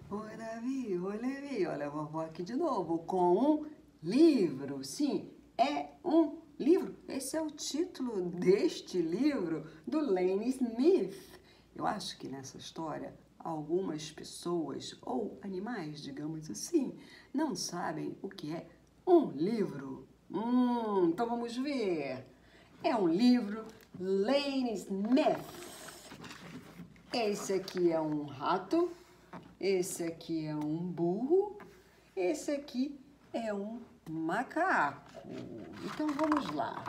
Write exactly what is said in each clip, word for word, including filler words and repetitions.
Oi, Davi, oi, Levi, olha a vovó aqui de novo com um livro. Sim, é um livro. Esse é o título deste livro do Lane Smith. Eu acho que nessa história algumas pessoas ou animais, digamos assim, não sabem o que é um livro. Hum, então vamos ver. É um livro Lane Smith. Esse aqui é um rato. Esse aqui é um burro, esse aqui é um macaco. Então vamos lá.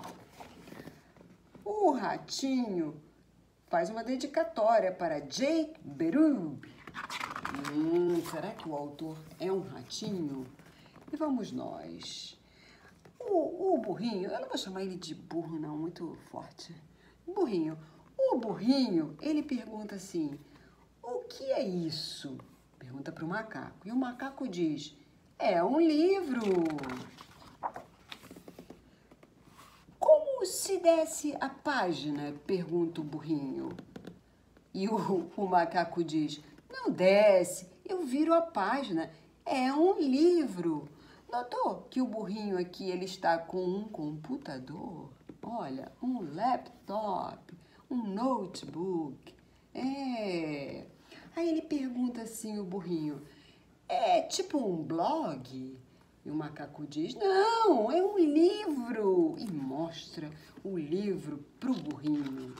O ratinho faz uma dedicatória para Jake Berube. Hum, será que o autor é um ratinho? E vamos nós. O, o burrinho, eu não vou chamar ele de burro não, muito forte. Burrinho, o burrinho, ele pergunta assim, o que é isso? Pergunta para o macaco. E o macaco diz, é um livro. Como se desce a página? Pergunta o burrinho. E o, o macaco diz, não desce, eu viro a página. É um livro. Notou que o burrinho aqui ele está com um computador? Olha, um laptop, um notebook. É... Aí ele pergunta assim, o burrinho, é tipo um blog? E o macaco diz, não, é um livro. E mostra o livro pro burrinho.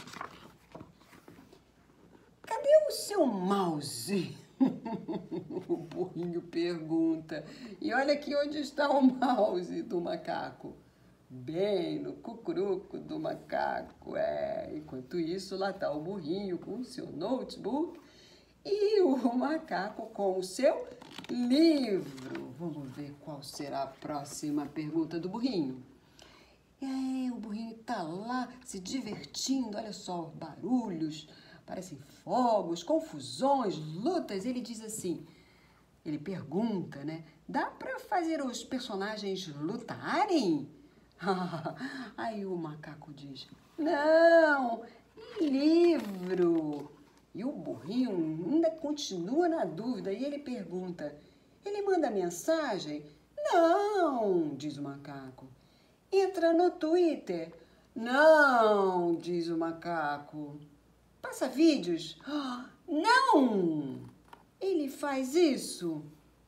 Cadê o seu mouse? O burrinho pergunta. E olha aqui onde está o mouse do macaco. Bem no cucuruco do macaco. É. Enquanto isso, lá está o burrinho com o seu notebook e o macaco com o seu livro. Vamos ver qual será a próxima pergunta do burrinho. É, o burrinho está lá se divertindo, olha só, barulhos, parecem fogos, confusões, lutas. Ele diz assim, ele pergunta, né? Dá para fazer os personagens lutarem? Aí o macaco diz, não, livro. E o burrinho ainda continua na dúvida e ele pergunta, ele manda mensagem? Não, diz o macaco. Entra no Twitter? Não, diz o macaco. Passa vídeos? Não! Ele faz isso?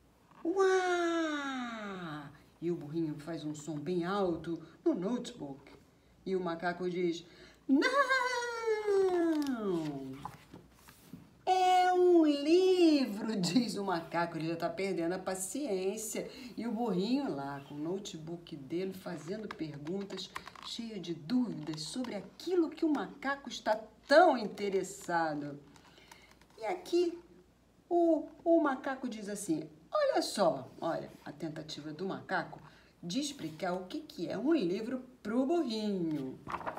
Uau! E o burrinho faz um som bem alto no notebook. E o macaco diz, não! É um livro, diz o macaco, ele já está perdendo a paciência. E o burrinho lá, com o notebook dele, fazendo perguntas, cheio de dúvidas sobre aquilo que o macaco está tão interessado. E aqui, o, o macaco diz assim, olha só, olha, a tentativa do macaco de explicar o que, que é um livro para o burrinho.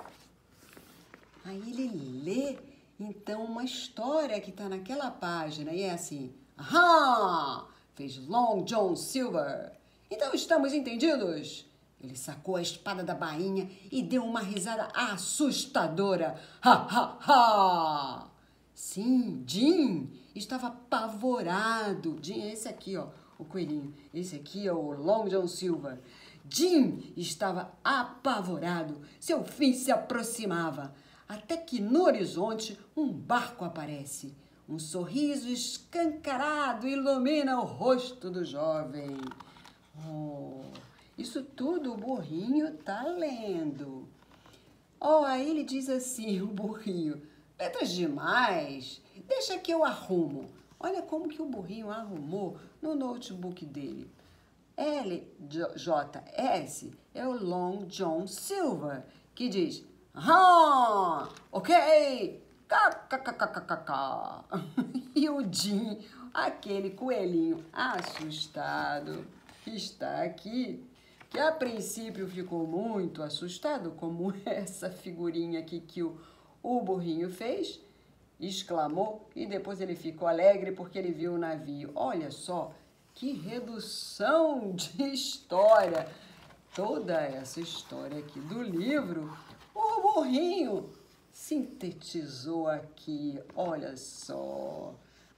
Aí ele lê então uma história que está naquela página e é assim, ahá, fez Long John Silver. Então estamos entendidos? Ele sacou a espada da bainha e deu uma risada assustadora. Ha, ha, ha! Sim, Jim estava apavorado. Jim é esse aqui, ó, o coelhinho. Esse aqui é o Long John Silver. Jim estava apavorado. Seu fim se aproximava. Até que no horizonte um barco aparece. Um sorriso escancarado ilumina o rosto do jovem. Oh, isso tudo o burrinho tá lendo. Oh, aí ele diz assim, o burrinho, letras demais, deixa que eu arrumo. Olha como que o burrinho arrumou no notebook dele. L J S é o Long John Silver, que diz, ah, ok, kkkkkk. E o Jim, aquele coelhinho assustado, está aqui, que a princípio ficou muito assustado, como essa figurinha aqui que o, o burrinho fez, exclamou, e depois ele ficou alegre porque ele viu o navio. Olha só, que redução de história! Toda essa história aqui do livro, o burrinho sintetizou aqui, olha só.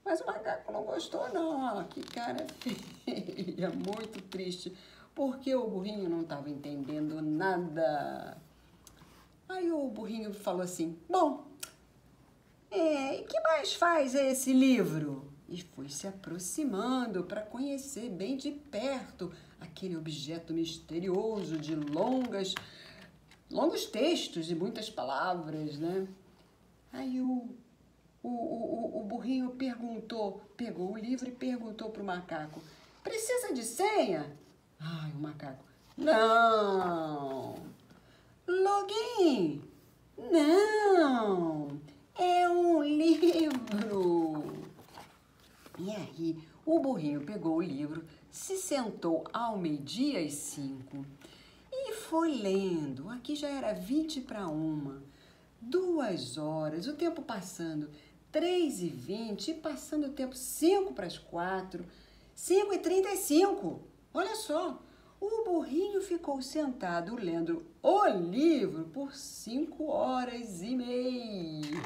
Mas o macaco não gostou, não. Ó, que cara feia, muito triste, porque o burrinho não estava entendendo nada. Aí o burrinho falou assim, bom, é, e que mais faz esse livro? E foi se aproximando para conhecer bem de perto aquele objeto misterioso de longas, longos textos e muitas palavras, né? Aí o, o, o, o burrinho perguntou, pegou o livro e perguntou para o macaco, precisa de senha? Ai, o macaco, não. Login? Não. É um livro. E aí, o burrinho pegou o livro, se sentou ao meio-dia e cinco e foi lendo. Aqui já era vinte para uma, duas horas, o tempo passando, três e vinte, e passando o tempo cinco para as quatro, cinco e trinta e cinco. Olha só, o burrinho ficou sentado lendo o livro por cinco horas e meia.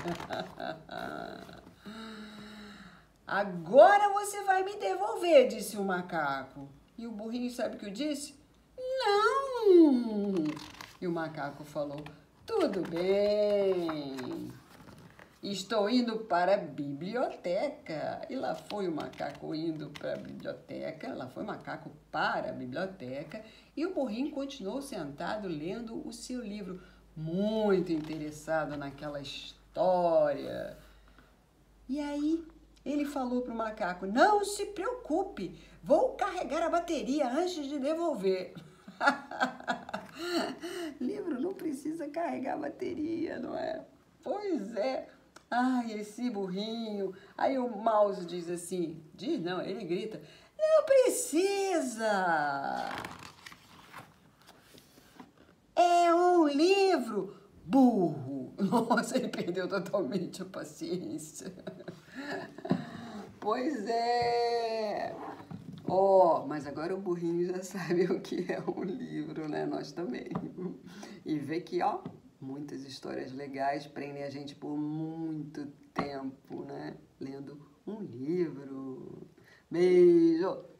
Agora você vai me devolver, disse o macaco. E o burrinho sabe o que eu disse? Não! E o macaco falou, tudo bem, estou indo para a biblioteca. E lá foi o macaco indo para a biblioteca, lá foi o macaco para a biblioteca, e o burrinho continuou sentado lendo o seu livro, muito interessado naquela história. E aí ele falou para o macaco, não se preocupe, vou carregar a bateria antes de devolver. Livro não precisa carregar bateria, não é? Pois é. Ai, esse burrinho. Aí o mouse diz assim, diz não, ele grita, não precisa. É um livro, burro. Nossa, ele perdeu totalmente a paciência. Pois é. Ó, oh, mas agora o burrinho já sabe o que é um livro, né? Nós também. E vê que, ó, muitas histórias legais prendem a gente por muito tempo, né? Lendo um livro. Beijo!